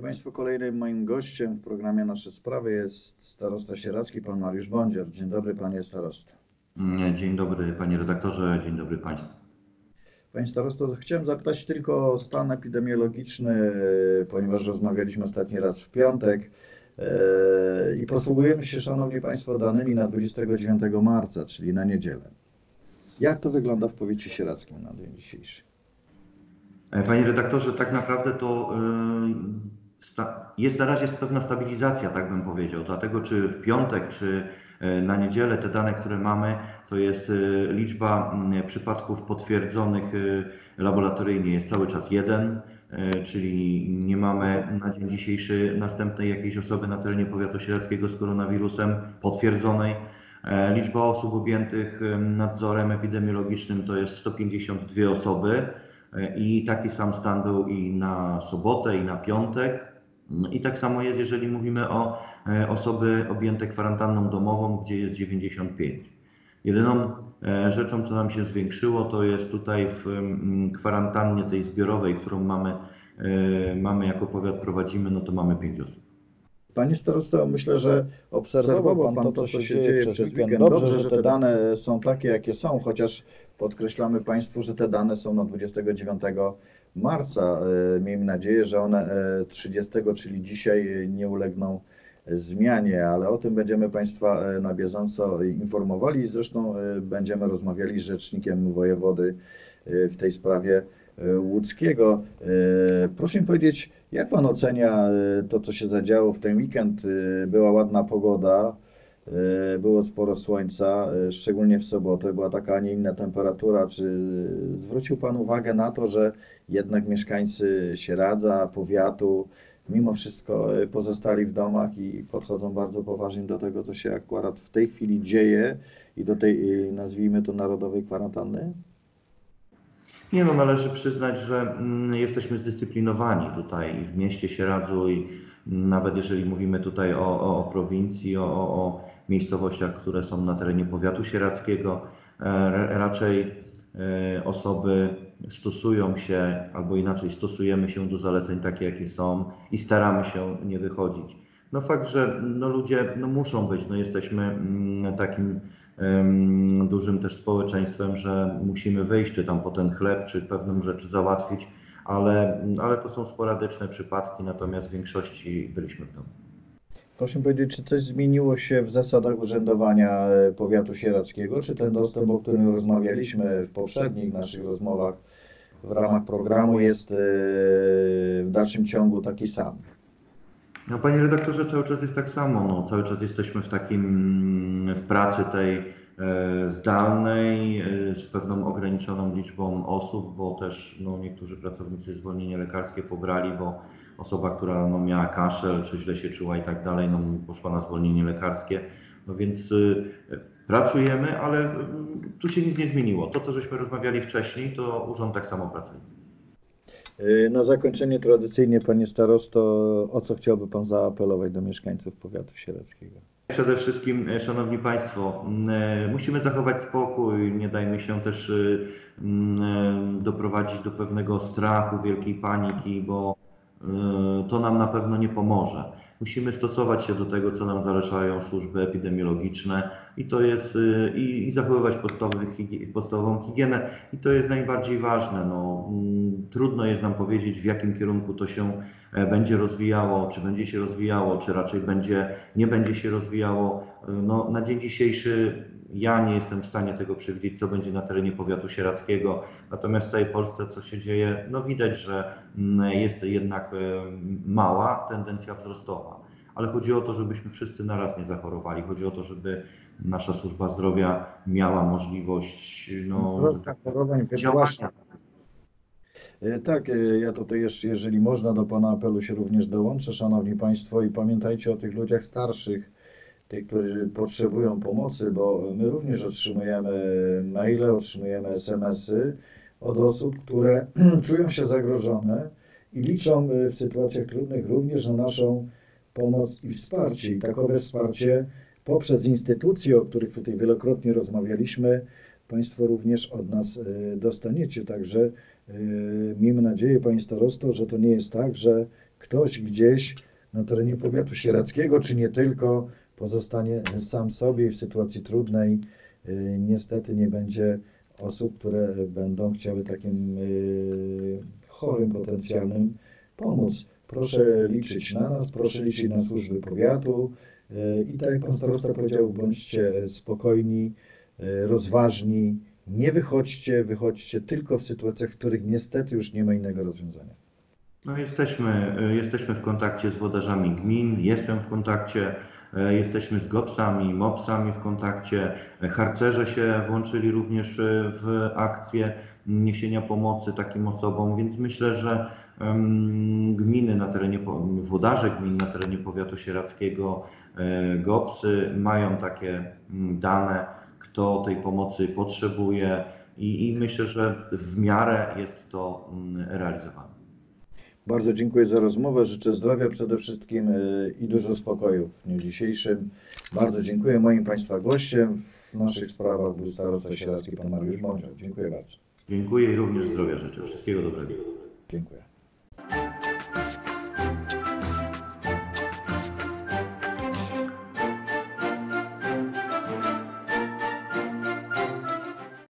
Państwo, kolejnym moim gościem w programie Nasze Sprawy jest starosta sieradzki, pan Mariusz Bądzior. Dzień dobry, panie starosto. Dzień dobry panie redaktorze, dzień dobry państwu. Panie starosto, chciałem zapytać tylko o stan epidemiologiczny, ponieważ rozmawialiśmy ostatni raz w piątek i posługujemy się, szanowni państwo, danymi na 29 marca, czyli na niedzielę. Jak to wygląda w powiecie sieradzkim na dzień dzisiejszy? Panie redaktorze, tak naprawdę to jest na razie pewna stabilizacja, tak bym powiedział. Dlatego czy w piątek, czy na niedzielę te dane, które mamy, to jest liczba przypadków potwierdzonych laboratoryjnie jest cały czas 1, czyli nie mamy na dzień dzisiejszy następnej jakiejś osoby na terenie powiatu sieradzkiego z koronawirusem potwierdzonej. Liczba osób objętych nadzorem epidemiologicznym to jest 152 osoby. I taki sam stan był i na sobotę, i na piątek. I tak samo jest, jeżeli mówimy o osoby objęte kwarantanną domową, gdzie jest 95. Jedyną rzeczą, co nam się zwiększyło, to jest tutaj w kwarantannie tej zbiorowej, którą mamy jako powiat prowadzimy, no to mamy 5 osób. Panie starosto, myślę, że obserwował Pan to, co się dzieje przez weekend. Dobrze, że te dane są takie, jakie są, chociaż podkreślamy Państwu, że te dane są na 29 marca. Miejmy nadzieję, że one 30, czyli dzisiaj, nie ulegną zmianie, ale o tym będziemy Państwa na bieżąco informowali. Zresztą będziemy rozmawiali z rzecznikiem wojewody w tej sprawie łódzkiego. Proszę mi powiedzieć, jak Pan ocenia to, co się zadziało w ten weekend? Była ładna pogoda, było sporo słońca, szczególnie w sobotę, była taka, a nie inna temperatura. Czy zwrócił Pan uwagę na to, że jednak mieszkańcy Sieradza, powiatu, mimo wszystko pozostali w domach i podchodzą bardzo poważnie do tego, co się akurat w tej chwili dzieje i do tej, nazwijmy to, narodowej kwarantanny? Nie no, należy przyznać, że jesteśmy zdyscyplinowani tutaj w mieście Sieradzu i nawet jeżeli mówimy tutaj o prowincji, o miejscowościach, które są na terenie powiatu sieradzkiego, raczej osoby stosują się, albo inaczej stosujemy się do zaleceń takie, jakie są i staramy się nie wychodzić. No fakt, że ludzie muszą być, jesteśmy takim dużym też społeczeństwem, że musimy wyjść, czy tam po ten chleb, czy pewną rzecz załatwić, ale to są sporadyczne przypadki, natomiast w większości byliśmy w domu. Proszę powiedzieć, czy coś zmieniło się w zasadach urzędowania powiatu sieradzkiego, czy ten dostęp, o którym rozmawialiśmy w poprzednich naszych rozmowach w ramach programu, jest w dalszym ciągu taki sam? No, panie redaktorze, cały czas jest tak samo. Cały czas jesteśmy w pracy tej zdalnej, z pewną ograniczoną liczbą osób, bo też niektórzy pracownicy zwolnienie lekarskie pobrali, bo osoba, która miała kaszel, czy źle się czuła i tak dalej, poszła na zwolnienie lekarskie. Więc pracujemy, ale tu się nic nie zmieniło. To, co żeśmy rozmawiali wcześniej, to urząd tak samo pracuje. Na zakończenie tradycyjnie, panie starosto, o co chciałby pan zaapelować do mieszkańców powiatu sieradzkiego? Przede wszystkim, szanowni państwo, musimy zachować spokój, nie dajmy się też doprowadzić do pewnego strachu, wielkiej paniki, bo to nam na pewno nie pomoże. Musimy stosować się do tego, co nam zalecają służby epidemiologiczne i to jest i zachowywać podstawową higienę i to jest najbardziej ważne. Trudno jest nam powiedzieć, w jakim kierunku to się będzie rozwijało, czy będzie się rozwijało, czy raczej nie będzie się rozwijało. Na dzień dzisiejszy ja nie jestem w stanie tego przewidzieć, co będzie na terenie powiatu sieradzkiego, natomiast w całej Polsce, co się dzieje, widać, że jest jednak mała tendencja wzrostowa. Ale chodzi o to, żebyśmy wszyscy naraz nie zachorowali. Chodzi o to, żeby nasza służba zdrowia miała możliwość działania. Tak, ja tutaj jeszcze, jeżeli można, do pana apelu się również dołączę, szanowni państwo, i pamiętajcie o tych ludziach starszych, tych, którzy potrzebują pomocy, bo my również otrzymujemy maile, otrzymujemy SMS-y od osób, które czują się zagrożone i liczą w sytuacjach trudnych również na naszą pomoc i wsparcie. I takowe wsparcie poprzez instytucje, o których tutaj wielokrotnie rozmawialiśmy, państwo również od nas dostaniecie. Także miejmy nadzieję, panie starosto, że to nie jest tak, że ktoś gdzieś na terenie powiatu sieradzkiego, czy nie tylko, pozostanie sam sobie i w sytuacji trudnej niestety nie będzie osób, które będą chciały takim chorym potencjalnym pomóc. Proszę liczyć na nas, proszę liczyć na służby powiatu i tak jak pan starosta powiedział, bądźcie spokojni, rozważni, nie wychodźcie tylko w sytuacjach, w których niestety już nie ma innego rozwiązania. No jesteśmy w kontakcie z włodarzami gmin, jestem w kontakcie, jesteśmy z GOPS-ami, MOPS-ami w kontakcie. Harcerze się włączyli również w akcję niesienia pomocy takim osobom, więc myślę, że gminy na terenie, włodarze gmin na terenie powiatu sieradzkiego, GOPS-y mają takie dane, kto tej pomocy potrzebuje i myślę, że w miarę jest to realizowane. Bardzo dziękuję za rozmowę. Życzę zdrowia przede wszystkim i dużo spokoju w dniu dzisiejszym. Bardzo dziękuję. Moim Państwa gościem w naszych sprawach był starosta sieradzki pan Mariusz Bądzior. Dziękuję bardzo. Dziękuję i również zdrowia życzę. Wszystkiego dobrego. Dziękuję.